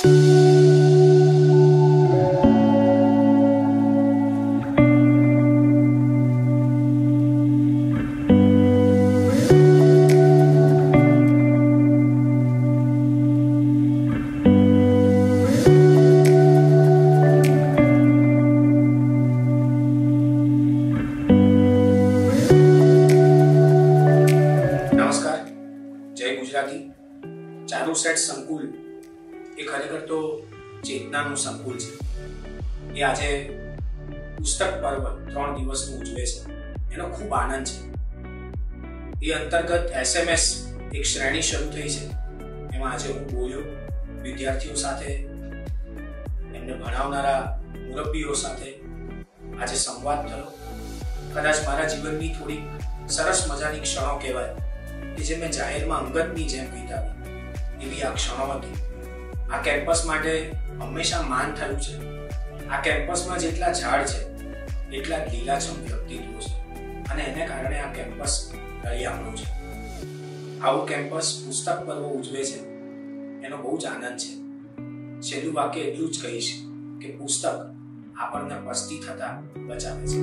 ચારુસેટ સંકુલ એ ખરેખર તો ચેતનાનું સંકુલ છે. એ આજે પુસ્તક પર્વ 3 દિવસનું ઉજવે છે. એનો ખૂબ આનંદ છે. એ અંતર્ગત SMS એક શ્રેણી શરૂ થઈ છે. એમાં આજે હું બોલ્યો વિદ્યાર્થીઓ સાથે, એમને ભણાવનારા મુરબ્બીઓ સાથે આજે સંવાદ થયો. કદાચ મારા જીવનની થોડી સરસ મજાની ક્ષણો કહેવાય કે જે મેં જાહેરમાં અંગતની જેમ વિતાવી. એવી આ ક્ષણો હતી. આ કેમ્પસ માટે હંમેશા માન થયું છે. આ કેમ્પસમાં જેટલા ઝાડ છે એટલા લીલાછમ વ્યક્તિત્વો છે અને એને કારણે આ કેમ્પસ રળિયામણું છે. આવું કેમ્પસ પુસ્તક પર્વ ઉજવે છે એનો બહુ જ આનંદ છે. છેલ્લું વાક્ય એટલું જ કહીશ કે પુસ્તક આપણને પસ્તી થતા બચાવે છે.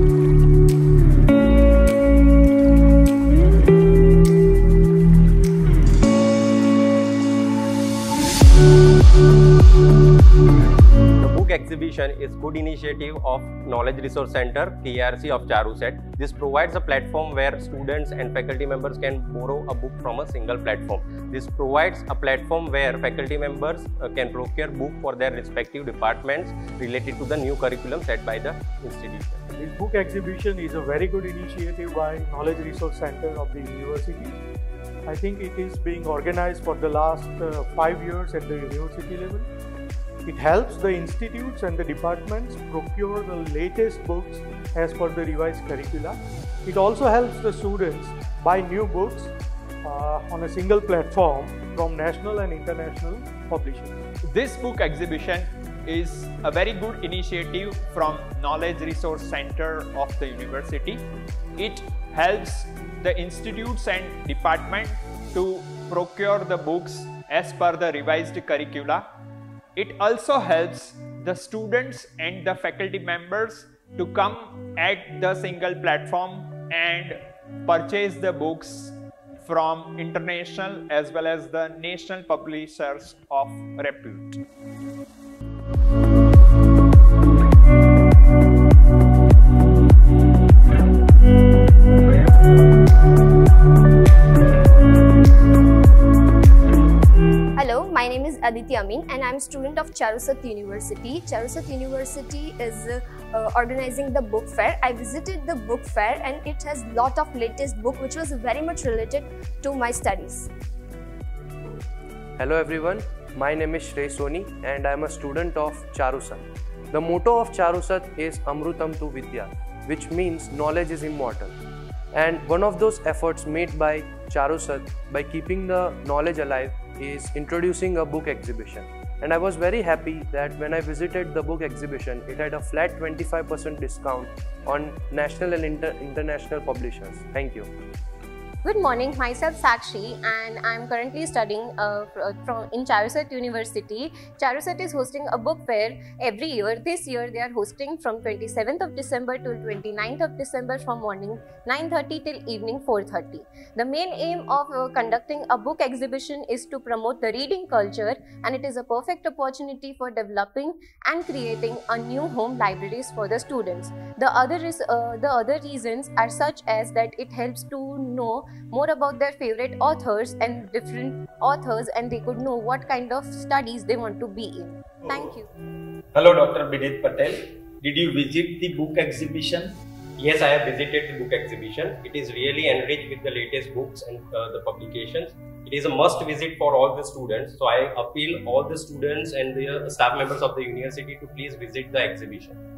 Exhibition is good initiative of Knowledge Resource Center KRC of Charuset. This provides a platform where students and faculty members can borrow a book from a single platform. This provides a platform where faculty members can procure book for their respective departments related to the new curriculum set by the institution. This book exhibition is a very good initiative by Knowledge Resource Center of the university. I think it is being organized for the last 5 years at the university level. It helps the institutes and the departments procure the latest books as per the revised curricula. It also helps the students buy new books on a single platform from national and international publishers. This book exhibition is a very good initiative from Knowledge Resource Center of the university. It helps the institutes and department to procure the books as per the revised curricula. It also helps the students and the faculty members to come at the single platform and purchase the books from international as well as the national publishers of repute. Hello, my name is Aditi Amin and I am a student of Charuset University. Charuset University is organizing the book fair. I visited the book fair and it has lot of latest book which was very much related to my studies. Hello everyone, my name is Shrey Soni and I am a student of Charusat. The motto of Charusat is Amrutam tu Vidya, which means knowledge is immortal. And one of those efforts made by Charusat by keeping the knowledge alive is introducing a book exhibition. And I was very happy that when I visited the book exhibition, it had a flat 25% discount on national and international publishers. Thank you. Good morning, myself Sakshi and I am currently studying in Charuset University. Charuset is hosting a book fair every year. This year they are hosting from 27th of December to 29th of December from morning 9:30 till evening 4:30. The main aim of conducting a book exhibition is to promote the reading culture and it is a perfect opportunity for developing and creating a new home libraries for the students. The other reasons are such as that it helps to know more about their favorite authors and different authors and they could know what kind of studies they want to be in. Thank you. Hello, Dr. Bidit Patel. Did you visit the book exhibition? Yes, I have visited the book exhibition. It is really enriched with the latest books and the publications. It is a must visit for all the students. So I appeal all the students and the staff members of the university to please visit the exhibition.